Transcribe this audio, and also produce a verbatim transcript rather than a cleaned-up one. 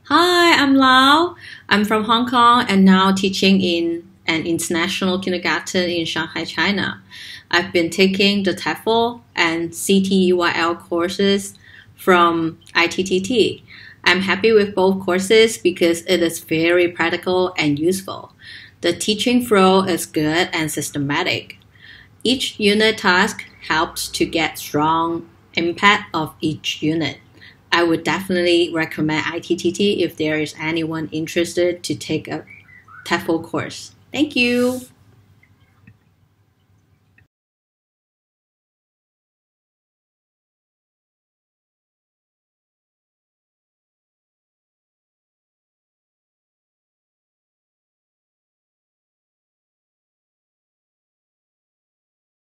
Hi, I'm Lau. I'm from Hong Kong and now teaching in an international kindergarten in Shanghai, China. I've been taking the TEFL and C T E Y L courses from I T T T. I'm happy with both courses because it is very practical and useful. The teaching flow is good and systematic. Each unit task helps to get strong impact of each unit. I would definitely recommend I T T T if there is anyone interested to take a TEFL course. Thank you.